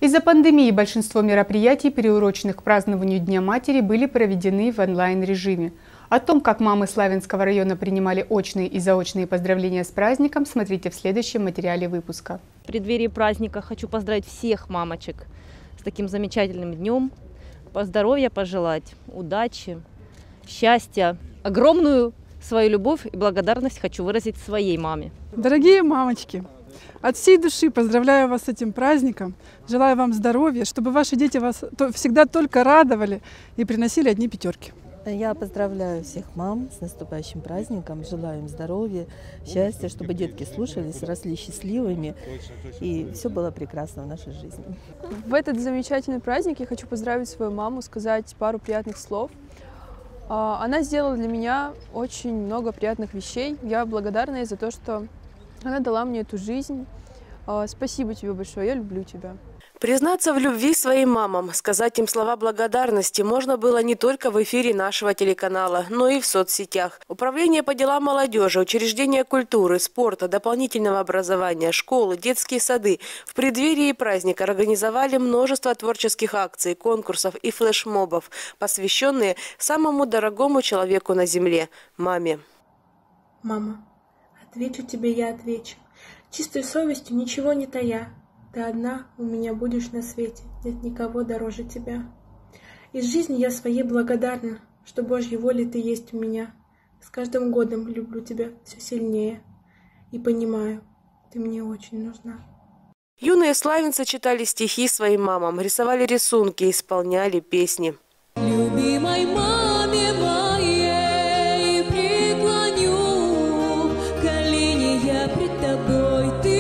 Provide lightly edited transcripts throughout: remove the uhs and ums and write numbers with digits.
Из-за пандемии большинство мероприятий, приуроченных к празднованию Дня матери, были проведены в онлайн-режиме. О том, как мамы Славянского района принимали очные и заочные поздравления с праздником, смотрите в следующем материале выпуска. В преддверии праздника хочу поздравить всех мамочек с таким замечательным днем. Здоровья пожелать, удачи, счастья. Огромную свою любовь и благодарность хочу выразить своей маме. Дорогие мамочки, от всей души поздравляю вас с этим праздником. Желаю вам здоровья, чтобы ваши дети вас всегда только радовали и приносили одни пятерки. Я поздравляю всех мам с наступающим праздником. Желаю им здоровья, счастья, чтобы детки слушались, росли счастливыми и все было прекрасно в нашей жизни. В этот замечательный праздник я хочу поздравить свою маму, сказать пару приятных слов. Она сделала для меня очень много приятных вещей. Я благодарна ей за то, что она дала мне эту жизнь. Спасибо тебе большое, я люблю тебя. Признаться в любви своим мамам, сказать им слова благодарности можно было не только в эфире нашего телеканала, но и в соцсетях. Управление по делам молодежи, учреждения культуры, спорта, дополнительного образования, школы, детские сады в преддверии праздника организовали множество творческих акций, конкурсов и флешмобов, посвященные самому дорогому человеку на земле – маме. Мама, отвечу тебе, я отвечу. Чистой совестью ничего не тая. Ты одна у меня будешь на свете, нет никого дороже тебя. Из жизни я своей благодарна, что Божьей волей ты есть у меня. С каждым годом люблю тебя все сильнее и понимаю, ты мне очень нужна. Юные славянцы читали стихи своим мамам, рисовали рисунки, исполняли песни. Любимой маме моей преклоню колени я пред тобой, ты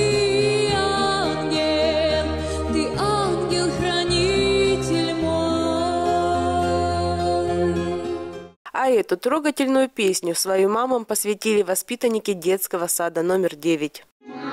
ангел-хранитель мой. А эту трогательную песню своим мамам посвятили воспитанники детского сада номер 9.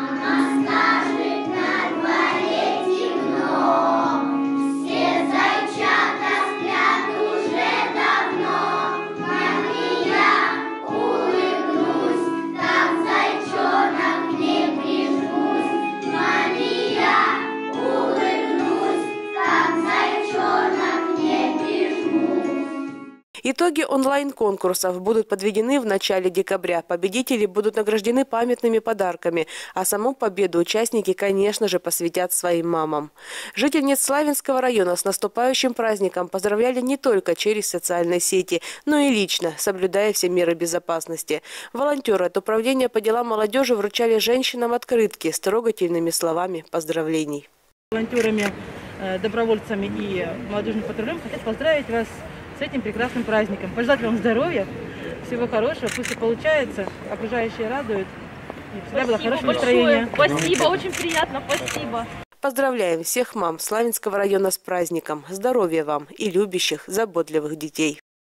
Итоги онлайн-конкурсов будут подведены в начале декабря. Победители будут награждены памятными подарками, а саму победу участники, конечно же, посвятят своим мамам. Жительниц Славянского района с наступающим праздником поздравляли не только через социальные сети, но и лично, соблюдая все меры безопасности. Волонтеры от Управления по делам молодежи вручали женщинам открытки с трогательными словами поздравлений. Волонтерами, добровольцами и молодежным патрулем хотят поздравить вас с этим прекрасным праздником. Пожелать вам здоровья, всего хорошего, пусть все получается, окружающие радуют, и всегда было хорошее настроение. Спасибо, очень приятно, спасибо. Поздравляем всех мам Славянского района с праздником. Здоровья вам и любящих, заботливых детей.